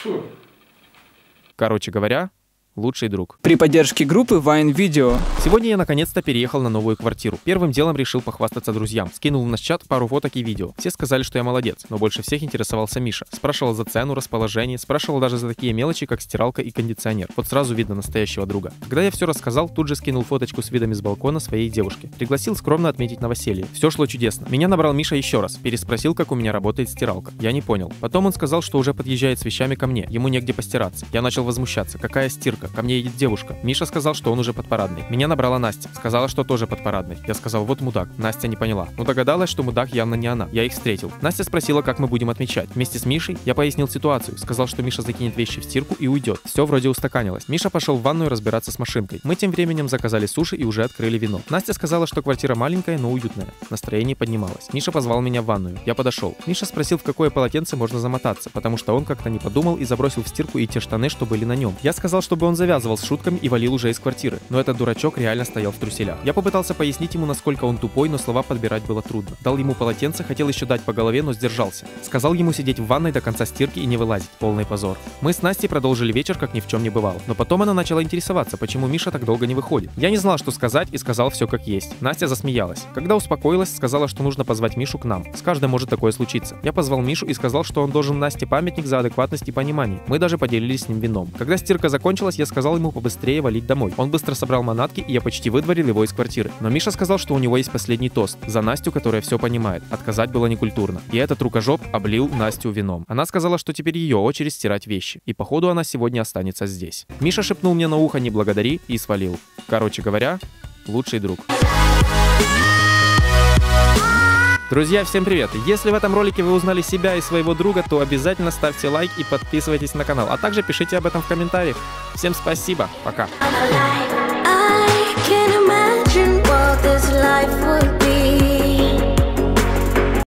Короче говоря, лучший друг. При поддержке группы Vine Video. Сегодня я наконец-то переехал на новую квартиру. Первым делом решил похвастаться друзьям. Скинул в наш чат пару фоток и видео. Все сказали, что я молодец, но больше всех интересовался Миша. Спрашивал за цену, расположение, спрашивал даже за такие мелочи, как стиралка и кондиционер. Вот сразу видно настоящего друга. Когда я все рассказал, тут же скинул фоточку с видами с балкона своей девушки. Пригласил скромно отметить новоселье. Все шло чудесно. Меня набрал Миша еще раз. Переспросил, как у меня работает стиралка. Я не понял. Потом он сказал, что уже подъезжает с вещами ко мне. Ему негде постираться. Я начал возмущаться. Какая стирка? Ко мне едет девушка. Миша сказал, что он уже под парадной. Меня набрала Настя. Сказала, что тоже под парадной. Я сказал, вот мудак. Настя не поняла. Но догадалась, что мудак явно не она. Я их встретил. Настя спросила, как мы будем отмечать. Вместе с Мишей я пояснил ситуацию. Сказал, что Миша закинет вещи в стирку и уйдет. Все вроде устаканилось. Миша пошел в ванную разбираться с машинкой. Мы тем временем заказали суши и уже открыли вино. Настя сказала, что квартира маленькая, но уютная. Настроение поднималось. Миша позвал меня в ванную. Я подошел. Миша спросил, в какое полотенце можно замотаться, потому что он как-то не подумал и забросил в стирку и те штаны, что были на нем. Я сказал, чтобы он завязывал с шутками и валил уже из квартиры. Но этот дурачок реально стоял в труселях. Я попытался пояснить ему, насколько он тупой, но слова подбирать было трудно. Дал ему полотенце, хотел еще дать по голове, но сдержался. Сказал ему сидеть в ванной до конца стирки и не вылазить. Полный позор. Мы с Настей продолжили вечер, как ни в чем не бывало. Но потом она начала интересоваться, почему Миша так долго не выходит. Я не знал, что сказать, и сказал все как есть. Настя засмеялась. Когда успокоилась, сказала, что нужно позвать Мишу к нам. С каждым может такое случиться. Я позвал Мишу и сказал, что он должен Насте памятник за адекватность и понимание. Мы даже поделились с ним вином. Когда стирка закончилась, я сказал ему побыстрее валить домой. Он быстро собрал манатки, и я почти выдворил его из квартиры. Но Миша сказал, что у него есть последний тост. За Настю, которая все понимает. Отказать было некультурно. И этот рукожоп облил Настю вином. Она сказала, что теперь ее очередь стирать вещи. И походу она сегодня останется здесь. Миша шепнул мне на ухо «не благодари» и свалил. Короче говоря, лучший друг. Друзья, всем привет! Если в этом ролике вы узнали себя и своего друга, то обязательно ставьте лайк и подписывайтесь на канал, а также пишите об этом в комментариях. Всем спасибо, пока!